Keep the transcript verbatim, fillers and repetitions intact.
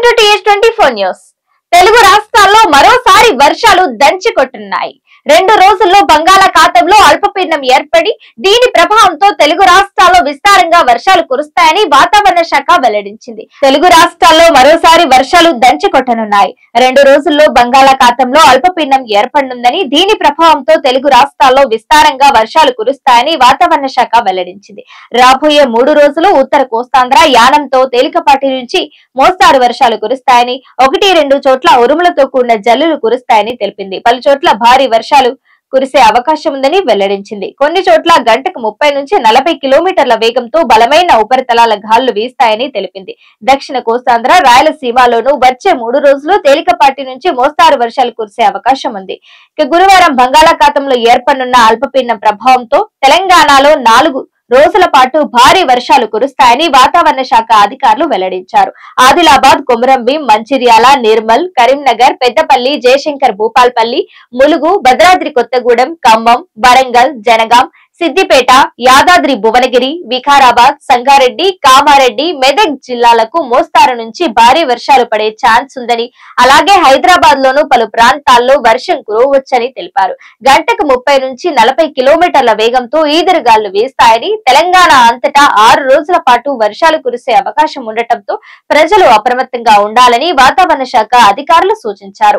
Welcome to TS twenty four news. Telugu రాష్ట్రాల్లో మరోసారి వర్షాలు దంచి కొట్టున్నాయి. రెండు రోజుల్లో బంగాళాఖాతంలో అల్పపీడనం ఏర్పడి దీని ప్రభావంతో తెలుగు రాష్ట్రాల్లో విస్తారంగా వర్షాలు కురుస్తాయని వాతావరణ శాఖ వెల్లడించింది. తెలుగు రాష్ట్రాల్లో మరోసారి వర్షాలు దంచి కొట్టనున్నాయి. రెండు రోజుల్లో బంగాళాఖాతంలో అల్పపీడనం ఏర్పడనుందని దీని ప్రభావంతో తెలుగు రాష్ట్రాల్లో విస్తారంగా వర్షాలు కురుస్తాయని వాతావరణ శాఖ వెల్లడించింది. రాబోయే మూడు రోజులు ఉత్తర కోస్తాంధ్ర యానంతో తేలికపాటి నుంచి మోస్తారు వర్షాలు కురుస్తాయని, ఒకటి రెండు చోట్ల ఉరుములతో కూడిన జల్లులు కురుస్తాయని తెలిపింది. పలు చోట్ల భారీ వర్షాలు కురిసే అవకాశం ఉందని వెల్లడించింది. కొన్ని చోట్ల గంటకు ముప్పై నుంచి నలభై కిలోమీటర్ల వేగంతో బలమైన ఉపరితలాల గాలులు వీస్తాయని తెలిపింది. దక్షిణ కోస్తాంధ్ర రాయలసీమలోనూ వచ్చే మూడు రోజులు తేలికపాటి నుంచి మోస్తారు వర్షాలు కురిసే అవకాశం ఉంది. ఇక గురువారం బంగాళాఖాతంలో ఏర్పడనున్న అల్పపీడనం ప్రభావంతో తెలంగాణలో నాలుగు రోజుల పాటు భారీ వర్షాలు కురుస్తాయని వాతావరణ శాఖ అధికారులు వెల్లడించారు. ఆదిలాబాద్, కొమురంభీం, మంచిర్యాల, నిర్మల్, కరీంనగర్, పెద్దపల్లి, జయశంకర్ భూపాల్పల్లి, ములుగు, భద్రాద్రి కొత్తగూడెం, ఖమ్మం, వరంగల్, జనగాం, సిద్దిపేట, యాదాద్రి భువనగిరి, వికారాబాద్, సంగారెడ్డి, కామారెడ్డి, మెదక్ జిల్లాలకు మోస్తారు నుంచి భారీ వర్షాలు పడే ఛాన్స్ ఉందని, అలాగే హైదరాబాద్ లోను పలు ప్రాంతాల్లో వర్షం కురవవచ్చని తెలిపారు. గంటకు ముప్పై నుంచి నలభై కిలోమీటర్ల వేగంతో ఈదురుగాలు వీస్తాయని, తెలంగాణ అంతటా ఆరు రోజుల పాటు వర్షాలు కురిసే అవకాశం ఉండటంతో ప్రజలు అప్రమత్తంగా ఉండాలని వాతావరణ శాఖ అధికారులు సూచించారు.